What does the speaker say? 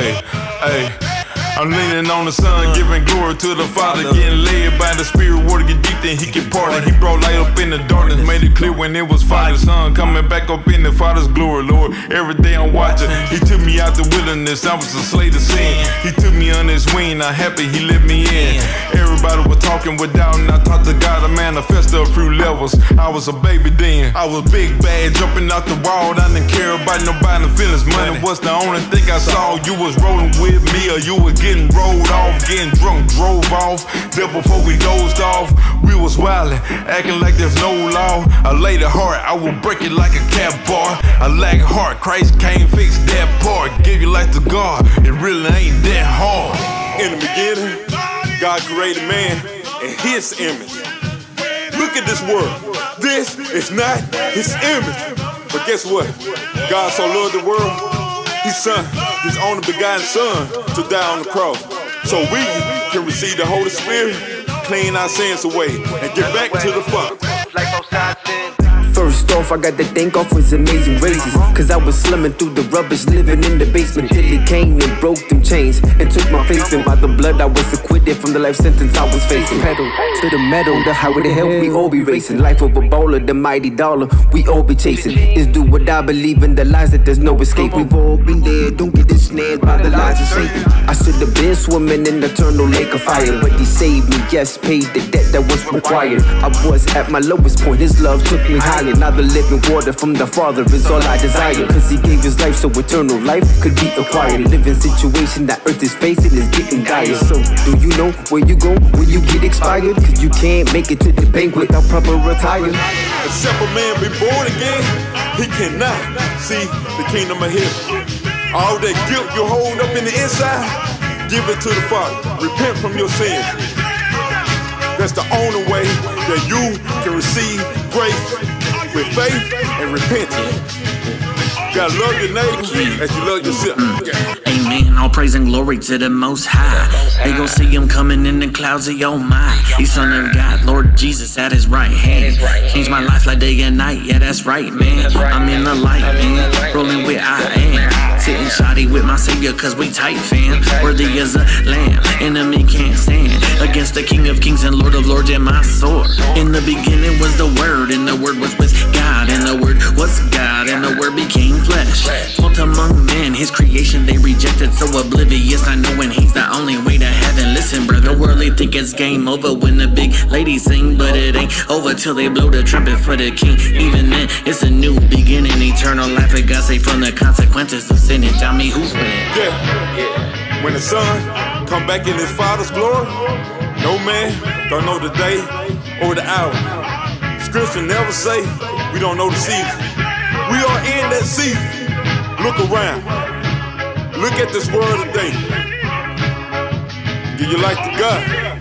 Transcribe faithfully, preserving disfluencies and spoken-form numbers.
Hey, hey. I'm leaning on the Son, giving glory to the Father, getting led by the Spirit. Water get deep, then He can part it. He brought light up in the darkness, made it clear when it was Father, Son, coming back up in the Father's glory, Lord. Every day I'm watching. He took me out the wilderness, I was a slave to sin. He took me on His wing, I'm happy He let me in. Everybody was talking with doubt, and I talked to God, a manifest of fruit levels. I was a baby then, I was big bad, jumping out the wall. I didn't care about nobody feelings. Money was the only thing I saw. You was rolling with me, or you was getting rolled off, getting drunk, drove off. Then before we dozed off, we was wildin', acting like there's no law. I laid a heart, I will break it like a cat bar. I lack heart, Christ came fix that part. Give you life to God, it really ain't that hard. In the beginning, God created man in His image. Look at this world, this is not His image. But guess what? God so loved the world, His Son, His only begotten Son, to die on the cross, so we can receive the Holy Spirit, clean our sins away, and get back to the Father. First off, I got to thank off His amazing graces, cause I was slumming through the rubbish, living in the basement, till He came and broke them chains and took my place. And by the blood I was acquitted from the life sentence I was facing. Pedal to the metal, the highway to hell we all be racing. Life of a baller, the mighty dollar we all be chasing. Is do what I believe in, the lies that there's no escape. We've all been there, don't get ensnared by the lies of Satan. I should have been swimming in the eternal lake of fire, but He saved me, yes, paid the debt that was required. I was at my lowest point, His love took me higher. Now the living water from the Father is all I desire, cause He gave His life so eternal life could be acquired. Living situation that earth is facing is getting dire. So do you know where you go when you get expired? Cause you can't make it to the bank without proper attire. Except a man be born again, he cannot see the kingdom of heaven. All that guilt you hold up in the inside, give it to the Father. Repent from your sins. That's the only way that you can receive grace, with faith and repentance. You gotta love your neighbor as you love yourself. Mm. Amen. All praise and glory to the Most High. They gon' see Him coming in the clouds of your mind. He's Son of God, Lord Jesus at His right hand. Changed my life like day and night. Yeah, that's right, man. I'm in the light, man. Rolling with I am. Sitting shoddy with my Savior, cause we tight, fam. Worthy as a lamb. Enemy can't stand against the King of Kings and Lord of Lords and my sword. In the beginning was the Word, and the Word was with God, and the Word was God, and the Word became flesh. Dwelt among men, His creation they rejected, so oblivious, not knowing He's the only way to heaven. Listen, brother, worldly think it's game over when the big ladies sing, but it ain't over till they blow the trumpet for the King. Even then, it's a new beginning, eternal life. And God say from the consequences of sin. And tell me who's winning. Yeah, when the Son come back in His Father's glory, no man don't know the day or the hour. Scripture never say we don't know the season. We are in that season. Look around. Look at this world today. Give your life to God.